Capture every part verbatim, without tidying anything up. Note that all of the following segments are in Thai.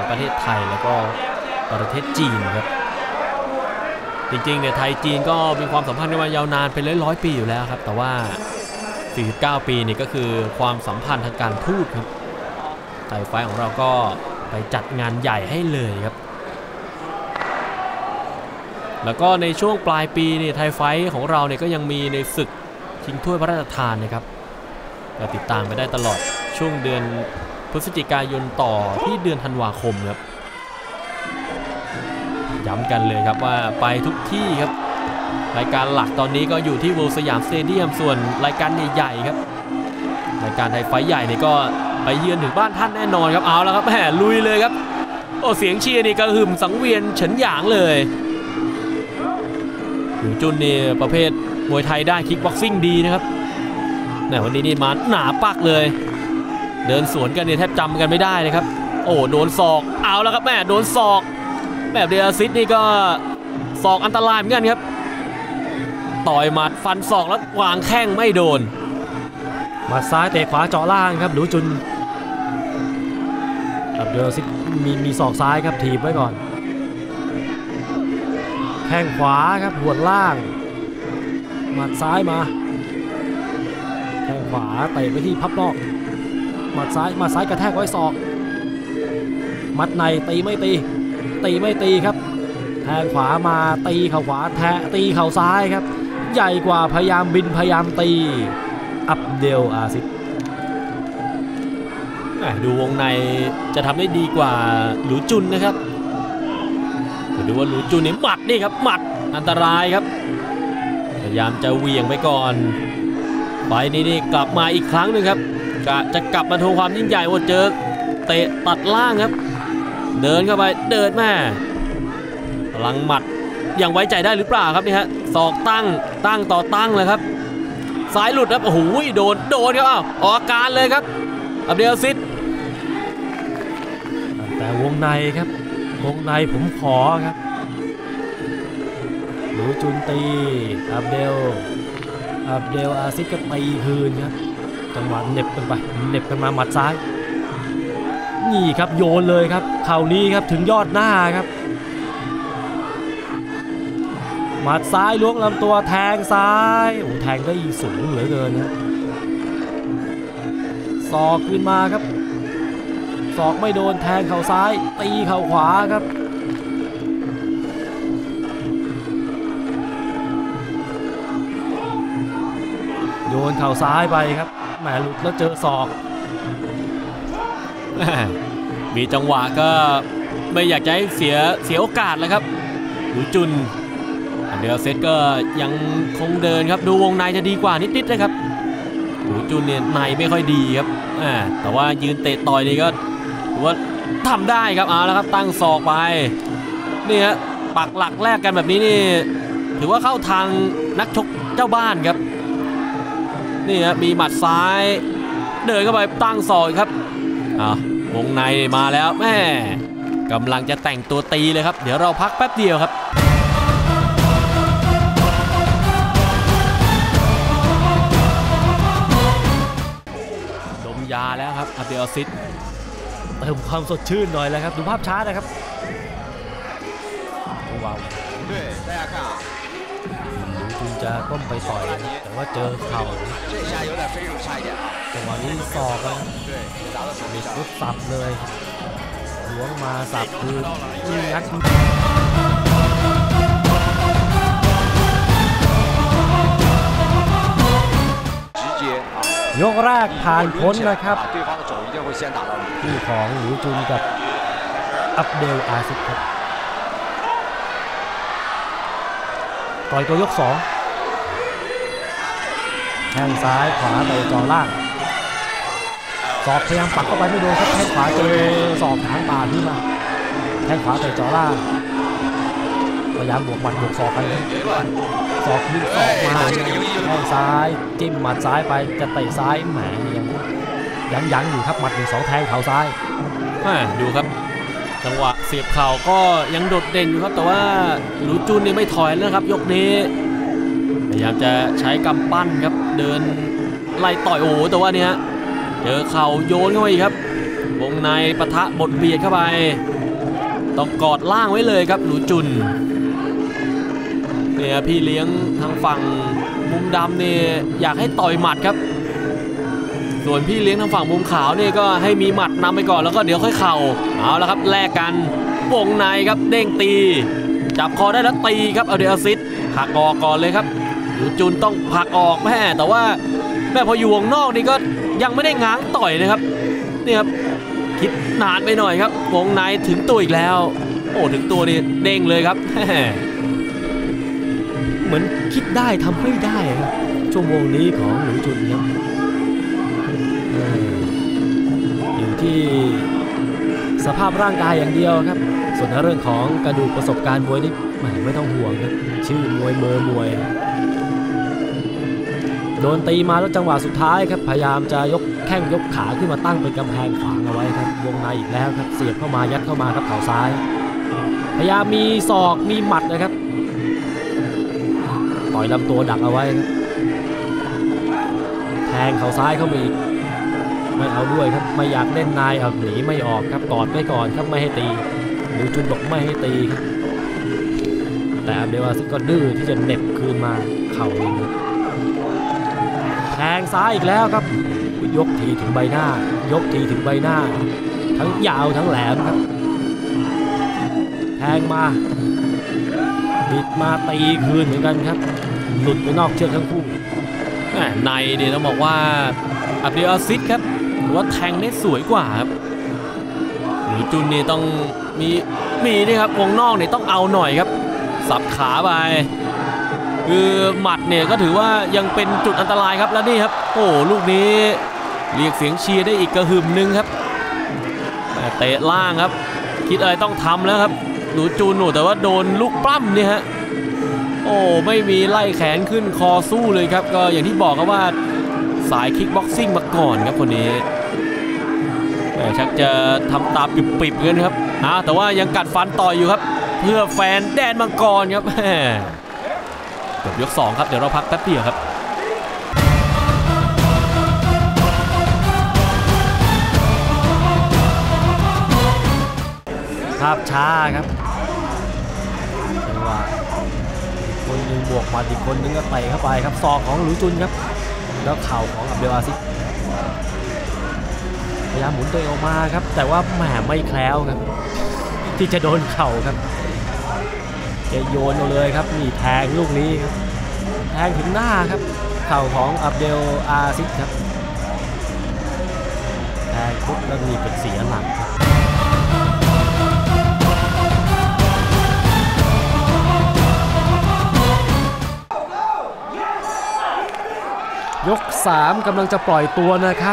ประเทศไทยแล้วก็ประเทศจีนครับจริงๆเนี่ยไทยจีนก็มีความสัมพันธ์กันมายาวนานเป็นร้อยๆปีอยู่แล้วครับแต่ว่าสี่สิบเก้าปีนี่ก็คือความสัมพันธ์ทางการทูตครับไทยไฟของเราก็ไปจัดงานใหญ่ให้เลยครับแล้วก็ในช่วงปลายปีนี่ไทยไฟของเราเนี่ยก็ยังมีในศึกชิงถ้วยพระราชทานนะครับก็ติดตามไปได้ตลอดช่วงเดือนพฤศจิกายนต่อที่เดือนธันวาคมครับย้ำกันเลยครับว่าไปทุกที่ครับรายการหลักตอนนี้ก็อยู่ที่เวิลด์สยามสเตเดียมส่วนรายการใหญ่ๆครับรายการไทยไฟใหญ่นี่ก็ไปเยือนถึงบ้านท่านแน่นอนครับเอาแล้วครับแหมลุยเลยครับโอ้เสียงเชียร์นี่กระหึ่มสังเวียนเฉินหยางเลยหลิวจุนนี่ประเภทมวยไทยได้คิกบ็อกซิ่งดีนะครับแต่วันนี้นี่มาหนาปักเลยเดินสวนกันเนี่ยแทบจำกันไม่ได้เลยครับโอ้โดนศอกเอาแล้วครับแม่โดนศอกแบบเดียซิดนี่ก็ศอกอันตรายเหมือนกันครับต่อยหมัดฟันศอกแล้ววางแข้งไม่โดนหมัดซ้ายเตะขวาเจาะล่างครับหลิวจุนแบบเดียซิดมีมีศอกซ้ายครับถีบไว้ก่อนแข้งขวาครับหัวล่างหมัดซ้ายมาแข้งขวาเตะไปที่พับนอกหมัดซ้ายหมัดซ้ายกระแทกไว้ศอกหมัดในตีไม่ตีตีไม่ตีครับแทงขวามาตีเข่าขวาแทะตีเข่าซ้ายครับใหญ่กว่าพยายามบินพยายามตีอับเดลอาซิดดูวงในจะทำได้ดีกว่าหลิวจุนนะครับดูว่าหลิวจุนนี่หมัดนี่ครับหมัดอันตรายครับพยายามจะเหวี่ยงไปก่อนไปนี่นี่กลับมาอีกครั้งหนึ่งครับจะจะกลับมาทวงความยิ่งใหญ่ว่าเจอเตะตัดล่างครับเดินเข้าไปเดินแม่พลังหมัดยังไว้ใจได้หรือเปล่าครับนี่ฮะศอกตั้งตั้งต่อตั้งเลยครับซ้ายหลุดครับโอ้โหโดนโดนครับอ้าวออกอาการเลยครับอับเดลซิดแต่วงในครับวงในผมขอครับหลิวจุนตีอับเดลอับเดลอาซิดก็ตีคืนครับจังหวะเน็บกันไปเน็บกันมาหมัดซ้ายนี่ครับโยนเลยครับเข่านี้ครับถึงยอดหน้าครับหมัดซ้ายล้วงลำตัวแทงซ้ายโอ้แทงได้สูงเหลือเกินนะศอกขึ้นมาครับศอกไม่โดนแทงเข่าซ้ายตีเข่าขวาครับโยนเข่าซ้ายไปครับแหมหลุดแล้วเจอศอกมีจังหวะก็ไม่อยากจะให้เสียเสียโอกาสเลยครับหลิวจุนเดี๋ยวเซตก็ยังคงเดินครับดูวงในจะดีกว่านิดๆนะครับหลิวจุนเนี่ยในไม่ค่อยดีครับแต่ว่ายืนเตะต่อยนี่ก็ถือว่าทำได้ครับเอาแล้วครับตั้งศอกไปนี่ฮะปักหลักแรกกันแบบนี้นี่ถือว่าเข้าทางนักชกเจ้าบ้านครับนี่ฮะมีหมัดซ้ายเดินเข้าไปตั้งศอกครับอ่าวงในมาแล้วแม่กำลังจะแต่งตัวตีเลยครับเดี๋ยวเราพักแป๊บเดียวครับดมยาแล้วครับอับเดลซิดเติมความสดชื่นหน่อยแล้วครับดูภาพช้านะครับว้าวหลิวจุนจะก้มไปต่อยแต่ว่าเจอเข่าจังหวะนี้ศอกแล้วมีรุดสับเลยล้วงมาสับคืองัดยกแรกผ่านพ้นนะครับคู่ของหลิวจุนกับอับเดลอาซิดครับต่อยตัวยกสองแข้งซ้ายขวาเตะจ่อล่างศอกพยายามปักเข้าไปไม่โดนครับแข้งขวาเจอศอกทางป่าขึ้นมาแข้งขวาเตะจ่อล่างพยายามบวกหมัดบวกศอกกันเลยศอกขึ้นศอกมาแข้งซ้ายจิ้มหมัดซ้ายไปจะเตะซ้ายแหมยังยังยังอยู่ครับหมัดหนึ่งสองแทงเข่าซ้ายดูครับจังหวะเสียบเข่าก็ยังโดดเด่นอยู่ครับแต่ว่าหลิวจุนนี่ไม่ถอยแล้วครับยกนี้พยายามจะใช้กำปั้นครับเดินไล่ต่อยโอ้แต่ว่าเนี่ยเจอเข่าโยนเข้าไปครับวงในปะทะบดเบียดเข้าไปต้องกอดล่างไว้เลยครับหลูจุนเนี่ยพี่เลี้ยงทางฝั่งมุมดำเนี่ยอยากให้ต่อยหมัดครับส่วนพี่เลี้ยงทางฝั่งมุมขาวนี่ก็ให้มีหมัดนำไปก่อนแล้วก็เดี๋ยวค่อยเข่าเอาละครับแลกกันวงในครับเด้งตีจับคอได้แล้วตีครับเอาเดอซิสหักออกก่อนเลยครับหลูจุนต้องหักออกแม่แต่ว่าแม่พออยู่วงนอกนี่ก็ยังไม่ได้ง้างต่อยนะครับนี่ครับคิดนานไปหน่อยครับวงในถึงตัวอีกแล้วโอ้ถึงตัวนี่เด้งเลยครับเหมือนคิดได้ทำไม่ได้ครับชั่วโมงนี้ของหลูจุนครับอยู่ที่สภาพร่างกายอย่างเดียวครับส่วนในเรื่องของกระดูกประสบการณ์มวยนี่ไม่ต้องห่วงครับชื่อมวยเมอร์มวยโดนตีมาแล้วจังหวะสุดท้ายครับพยายามจะยกแข้งยกขาขึ้นมาตั้งเป็นกำแพงขวางเอาไว้ครับวงในอีกแล้วครับเสียบเข้ามายัดเข้ามาครับเข่าซ้ายพยายามมีศอกมีหมัดนะครับต่อยลำตัวดักเอาไว้ครับแทงเข่าซ้ายเข้ามาอีกไม่เอาด้วยครับไม่อยากเล่นนายเอาหนีไม่ออกครับกอดไว้ก่อนครับไม่ให้ตีหรือจุนบอกไม่ให้ตีครับแต่อับเดลอาซิสก็ดื้อที่จะเหน็บคืนมาเข่าเองแทงซ้ายอีกแล้วครับยกทีถึงใบหน้ายกทีถึงใบหน้าทั้งยาวทั้งแหลมครับแทงมาบิดมาตีคืนเหมือนกันครับหลุดไปนอกเชือกทั้งคู่ในเนี่ยต้องบอกว่าอับเดลอาซิสครับหรือว่าแทงได้สวยกว่าครับหรือจุนนี่ต้องมีมีนี่ครับวงนอกเนี่ยต้องเอาหน่อยครับสับขาไปคือหมัดเนี่ยก็ถือว่ายังเป็นจุดอันตรายครับแล้วนี่ครับโอ้ลูกนี้เรียกเสียงเชียร์ได้อีกกระหึ่มนึงครับเตะล่างครับคิดอะไรต้องทำแล้วครับหนูจูนหนูแต่ว่าโดนลูกปล้ำเนี่ยฮะโอ้ไม่มีไล่แขนขึ้นคอสู้เลยครับก็อย่างที่บอกครับว่าสายคิกบ็อกซิ่งมาก่อนครับคนนี้ชักจะทำตาปิบๆกันครับอ่าแต่ว่ายังกัดฟันต่อยอยู่ครับเพื่อแฟนแดนมังกรครับจบยกสองครับเดี๋ยวเราพักแป๊บเดียวครับภาพช้าครับจังหวะคนหนึ่งบวกมาอีกคนนึงก็เตะเข้าไปครับศอกของหลูจุนครับแล้วเข่าของอับเดลอาซิสพยายามหมุนตัวเองออกมาครับแต่ว่าแหมไม่แคล้วครับที่จะโดนเข่าครับจะโยนเอาเลยครับนี่แทงลูกนี้ครับแทงถึงหน้าครับเข่าของอับเดลอาซิสครับแทงปุ๊บแล้วนี่เป็นเสียหลักครับยกสามกำลังจะปล่อยตัวนะครับ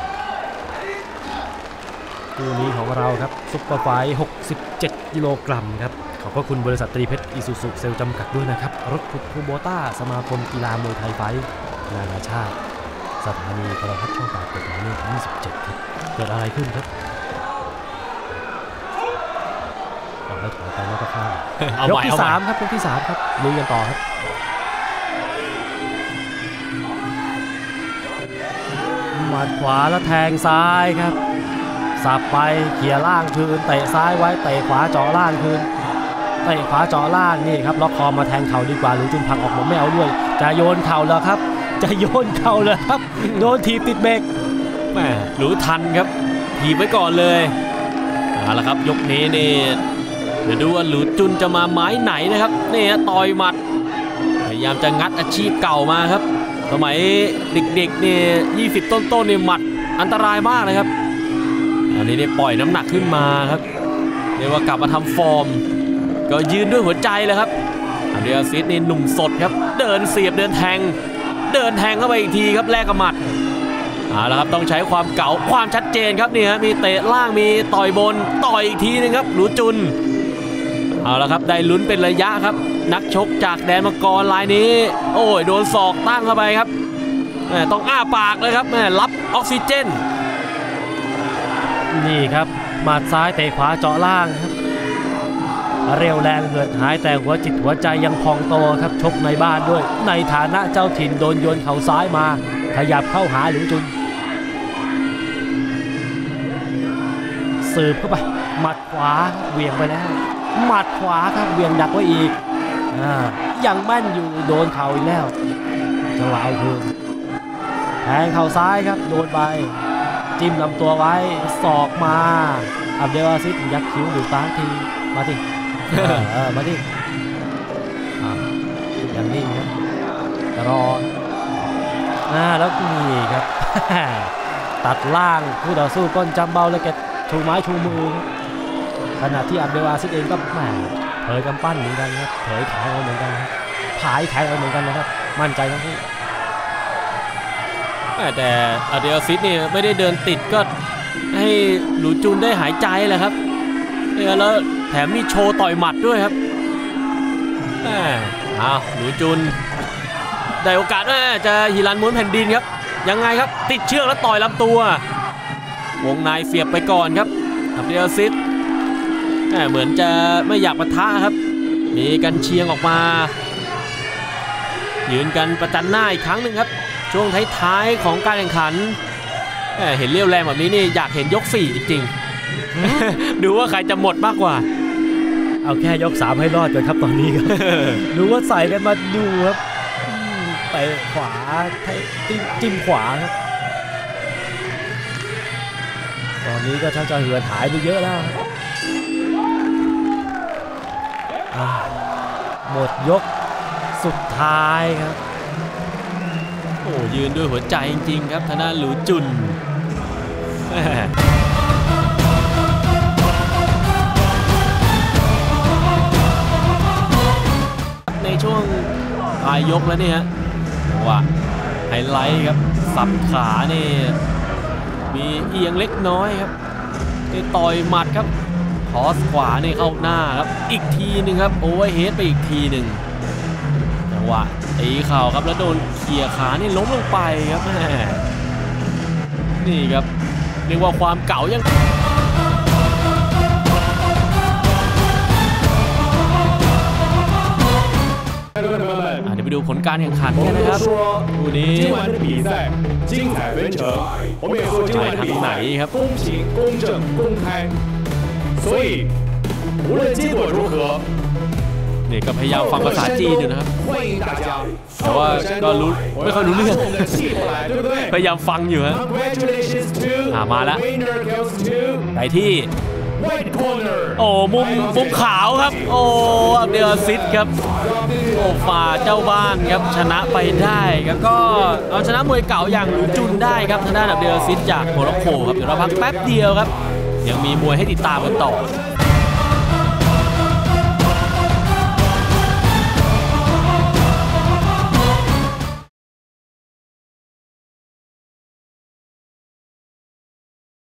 คู่นี้ของเราครับซุปเปอร์ไฟท์หกสิบเจ็ดกิโลกรัมครับขอบพระคุณบริษัทตรีเพชรอิซูซุเซลจำกัดด้วยนะครับรถขุดคูโบต้าสมาคมกีฬามวยไทยไฟท์นานาชาติสถานีโทรทัศน์ช่องแปดกฎหมายเลขยี่สิบเจ็ดครับเกิดอะไรขึ้นครับเอาให้ถอยไปแล้วก็ข้ามยกที่สามครับยกที่สามครับลุยกันต่อครับหมัดขวาแล้วแทงซ้ายครับสับไปเขี่ยล่างคืนเตะซ้ายไว้เตะขวาเจาะล่างคืนเตะขวาเจาะล่างนี่ครับล็อกคอมาแทงเข่าดีกว่าหรือจุนผักออกมาไม่เอาด้วยจะโยนเข่าแล้วครับจะโยนเข่าเลยครับโดนทีบติดเบรกแหมรู้ทันครับถีบไว้ก่อนเลยเอาละครับยกนี้นี่เดี๋ยวดูว่าหลุจุนจะมาไม้ไหนนะครับนี่ต่อยหมัดพยายามจะงัดอาชีพเก่ามาครับสมัยเด็กๆเนี่ยยี่สิบต้นๆเนี่ยหมัดอันตรายมากเลยครับอันนี้ได้ปล่อยน้ำหนักขึ้นมาครับเรียกว่ากลับมาทำฟอร์มก็ยืนด้วยหัวใจเลยครับอับเดลอาซิสนี่หนุ่มสดครับเดินเสียบเดินแทงเดินแทงเข้าไปอีกทีครับแลกกับหมัดเอาละครับต้องใช้ความเก๋าความชัดเจนครับนี่ฮะมีเตะล่างมีต่อยบนต่อยอีกทีนึงครับหลูจุนเอาละครับได้ลุ้นเป็นระยะครับนักชกจากแดนมังกรรายนี้โอ้ยโดนศอกตั้งเข้าไปครับต้องอ้าปากเลยครับรับออกซิเจนนี่ครับหมัดซ้ายเตะขวาเจาะล่างครับเร็วแรงเหือดหายแต่หัวจิตหัวใจยังพองโตครับชกในบ้านด้วยในฐานะเจ้าถิ่นโดนโยนเข่าซ้ายมาขยับเข้าหาหลิวจุนสืบเข้าไปหมัดขวาเหวี่ยงไปแล้วหมัดขวาครับเหวี่ยงดักไว้อีกอ่ายังแม่นอยู่โดนเข่าอีกแล้วจังหวะเอาคืนแทงเข่าซ้ายครับโดนไปจิ้มลำตัวไว้ศอกมาอับเดลอาซิดยักคิ้วดูตาทีมาดิเออมาดิยังนิ่งครับรออ่าแล้วนี่ครับ ตัดล่างคู่ต่อสู้ก้นจำเบาเลยแกชูไม้ชูมือขณะที่อับเดลอาซิดเองก็แหมเผยกำปั้นเหมือนกันครับเผยแขนเอาเหมือนกันครับผายแขนเอาเหมือนกันนะครับมั่นใจทั้งคู่แต่อับเดลอาซิดนี่ไม่ได้เดินติดก็ให้หลูจุนได้หายใจแหละครับแล้วแถมมีโชว์ต่อยหมัดด้วยครับอ้าวหลูจุนได้โอกาสจะฮิรันม้วนแผ่นดินครับยังไงครับติดเชือกแล้วต่อยลำตัววงในเสียบไปก่อนครับอับเดลอาซิดเหมือนจะไม่อยากปะทะครับมีกันเชียงออกมายืนกันประจันหน้าอีกครั้งหนึ่งครับช่วงท้ายๆของการแข่งขันเห็นเรี่ยวแรงแบบนี้นี่อยากเห็นยกสี่จริงๆ ดูว่าใครจะหมดมากกว่าเอาแค่ยกสามให้รอดก่อนครับตอนนี้ครับ ดูว่าใส่กันมาดูครับเตะขวาจิ้มจิ้มขวาครับตอนนี้ก็ช่างจะเหือดหายไปเยอะแล้วหมดยกสุดท้ายครับโอ้ยืนด้วยหัวใจจริงๆครับทางด้านหลูจุนในช่วงปลายยกแล้วนี่ฮะว่าไฮไลท์ครับสับขานี่มีเอียงเล็กน้อยครับได้ต่อยหมัดครับคอสขวานี่เข้าหน้าครับอีกทีหนึ่งครับโอเวอร์เฮดไปอีกทีหนึ่งจังหวะตีเข่าครับแล้วโดนเขี่ยขานี่ล้มลงไปครับแม่นี่ครับเรียกว่าความเก่ายังเดี๋ยวไปดูผลการแข่งขันกันนะครับคู่นี้精彩纷呈，我们也说今晚的比赛公平、公正、公开，所以无论结果如何， เนี่ยก็พยายามฟังภาษาจีนอยู่นะครับแต่ว่าก็รู้ไม่ค่อยรู้เรื่องพยายามฟังอยู่ฮะมาแล้วไปที่โอ้มุมมุมขาวครับโอ้อับเดลอาซิดครับโอ้ฝ่าเจ้าบ้านครับชนะไปได้ครับก็เอาชนะมวยเก่าอย่างหลูจุนได้ครับทางด้านอับเดลอาซิดจากโมร็อกโกครับเดี๋ยวเราพักแป๊บเดียวครับยังมีมวยให้ติดตามกันต่อ